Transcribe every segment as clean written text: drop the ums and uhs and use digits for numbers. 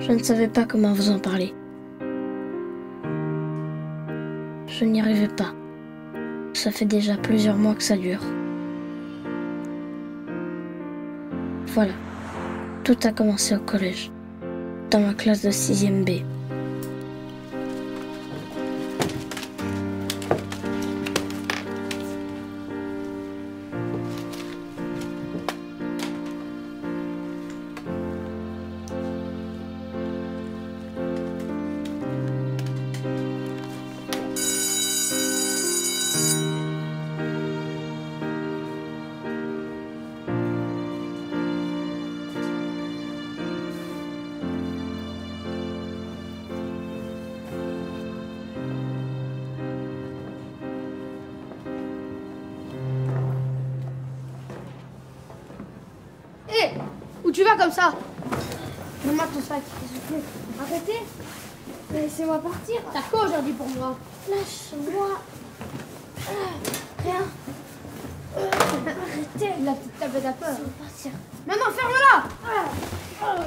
Je ne savais pas comment vous en parler. Je n'y arrivais pas. Ça fait déjà plusieurs mois que ça dure. Voilà. Tout a commencé au collège, dans ma classe de 6e B. Où tu vas comme ça? Donne-moi ton sac, s'il te plaît. Arrêtez. Laissez-moi partir. T'as quoi aujourd'hui pour moi? Lâche-moi. Rien. Arrêtez. La petite tablette à peur. Laissez-moi partir. Maintenant, ferme-la.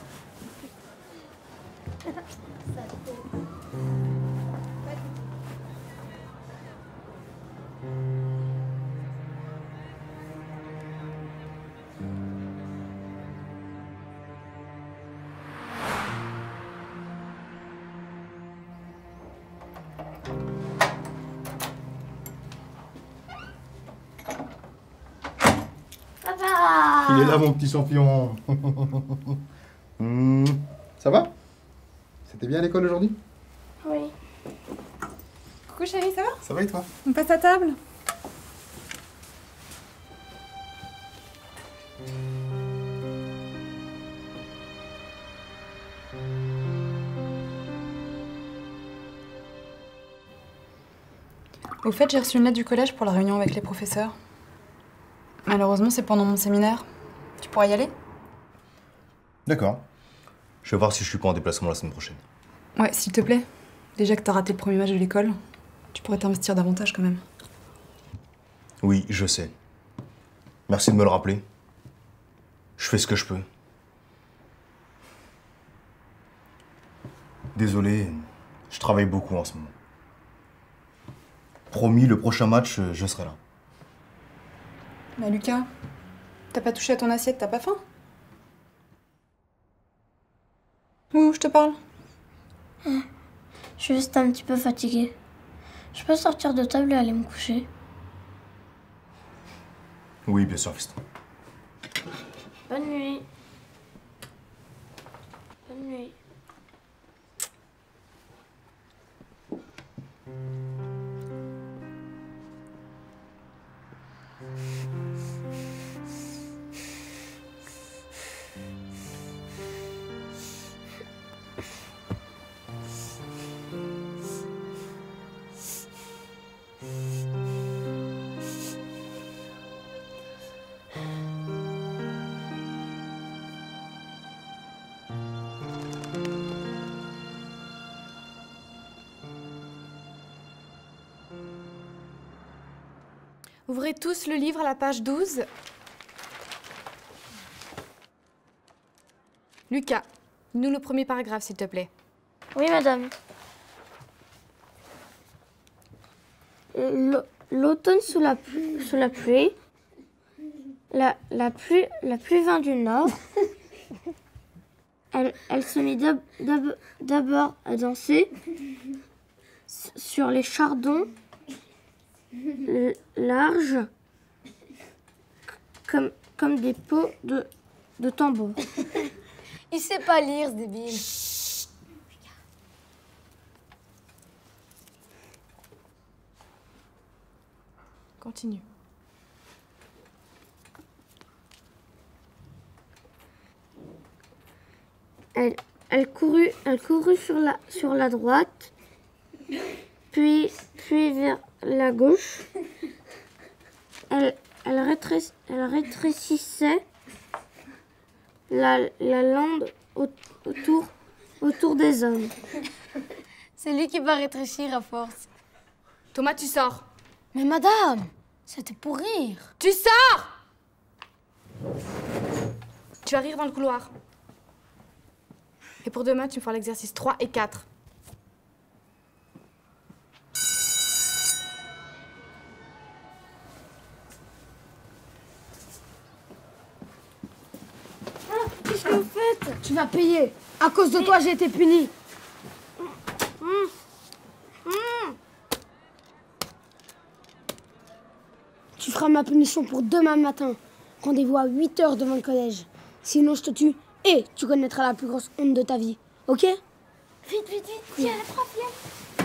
Papa! Il est là, mon petit champion. Ça va? C'était bien à l'école aujourd'hui? Oui. Coucou chérie, ça va? Ça va et toi? On passe à table? Au fait, j'ai reçu une lettre du collège pour la réunion avec les professeurs. Malheureusement, c'est pendant mon séminaire. Tu pourras y aller? D'accord. Je vais voir si je suis pas en déplacement la semaine prochaine. Ouais, s'il te plaît. Déjà que t'as raté le premier match de l'école, tu pourrais t'investir davantage quand même. Oui, je sais. Merci de me le rappeler. Je fais ce que je peux. Désolé, je travaille beaucoup en ce moment. Promis, le prochain match, je serai là. Bah Lucas, t'as pas touché à ton assiette, t'as pas faim? Ouh, je te parle. Je suis juste un petit peu fatiguée. Je peux sortir de table et aller me coucher? Oui, bien sûr, fiston. Bonne nuit. Bonne nuit. Ouvrez tous le livre à la page 12. Lucas, lis-nous le premier paragraphe, s'il te plaît. Oui, madame. L'automne sous la pluie, la pluie vint du nord. Elle se mit d'abord à danser sur les chardons larges comme des pots de tambour. Il sait pas lire, ce débile. Continue. Elle courut sur la droite, puis vers la gauche. Elle rétrécissait la lande autour des hommes. C'est lui qui va rétrécir à force. Thomas, tu sors. Mais madame, c'était pour rire. Tu sors! Tu vas rire dans le couloir. Et pour demain, tu me feras l'exercice 3 et 4. Qu'est-ce que vous faites? Tu vas payer. À cause de toi, j'ai été punie. Tu feras ma punition pour demain matin. Rendez-vous à 8 h devant le collège. Sinon, je te tue et tu connaîtras la plus grosse honte de ta vie. Ok? Vite, vite, vite. Tiens, la prof, viens.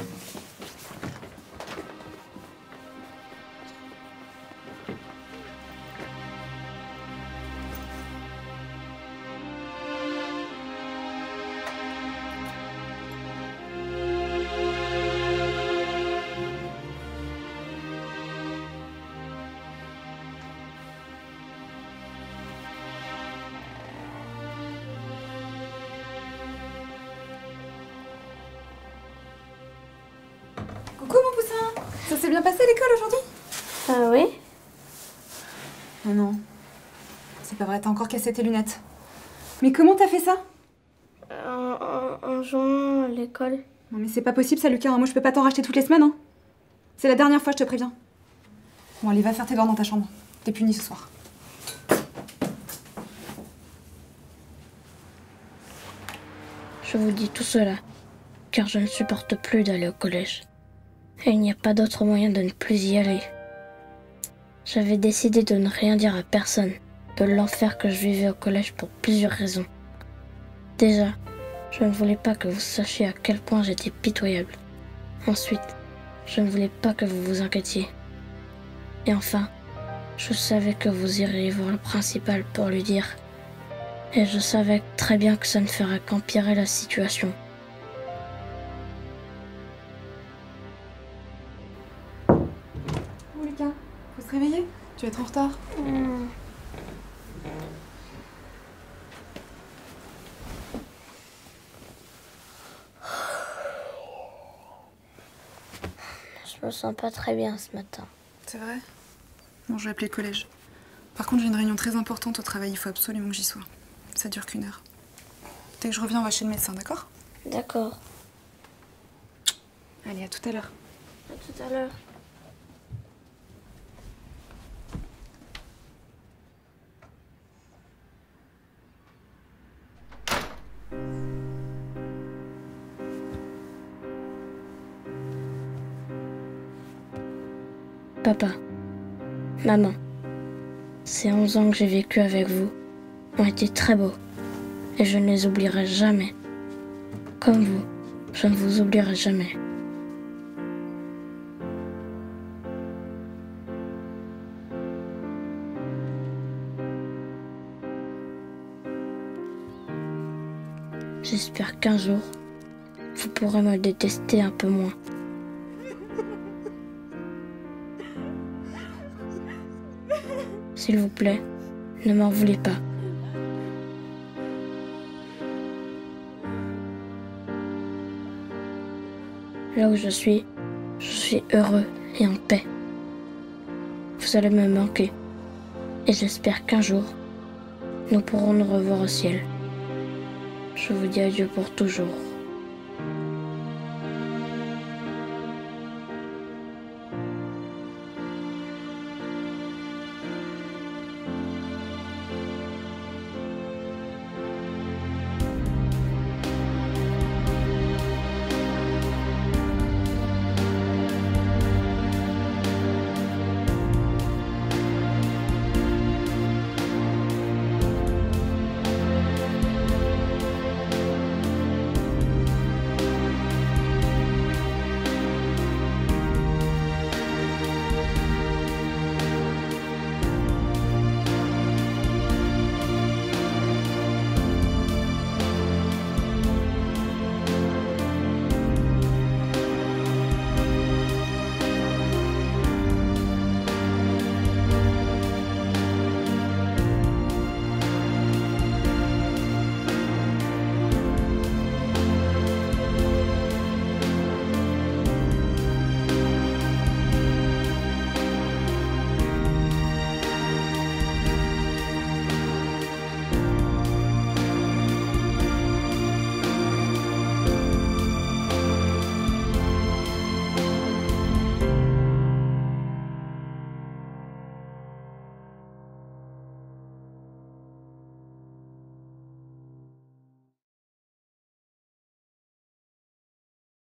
Coucou mon poussin. Ça s'est bien passé à l'école aujourd'hui? Ah oui? Oh non. C'est pas vrai, t'as encore cassé tes lunettes. Mais comment t'as fait ça? En jouant à l'école. Non mais c'est pas possible ça Lucas, moi je peux pas t'en racheter toutes les semaines hein. C'est la dernière fois, je te préviens. Bon allez, va faire tes devoirs dans ta chambre. T'es puni ce soir. Je vous dis tout cela, car je ne supporte plus d'aller au collège. Et il n'y a pas d'autre moyen de ne plus y aller. J'avais décidé de ne rien dire à personne de l'enfer que je vivais au collège pour plusieurs raisons. Déjà, je ne voulais pas que vous sachiez à quel point j'étais pitoyable. Ensuite, je ne voulais pas que vous vous inquiétiez. Et enfin, je savais que vous iriez voir le principal pour lui dire. Et je savais très bien que ça ne ferait qu'empirer la situation. Oh Lucas, faut se réveiller. Tu vas être en retard. Je me sens pas très bien ce matin. C'est vrai? Bon, je vais appeler le collège. Par contre, j'ai une réunion très importante au travail, il faut absolument que j'y sois. Ça dure qu'1 heure. Dès que je reviens, on va chez le médecin, d'accord? D'accord. Allez, à tout à l'heure. À tout à l'heure. Papa, maman, ces 11 ans que j'ai vécu avec vous ont été très beaux et je ne les oublierai jamais. Comme vous, je ne vous oublierai jamais. J'espère qu'un jour, vous pourrez me détester un peu moins. S'il vous plaît, ne m'en voulez pas. Là où je suis heureux et en paix. Vous allez me manquer. Et j'espère qu'un jour, nous pourrons nous revoir au ciel. Je vous dis adieu pour toujours.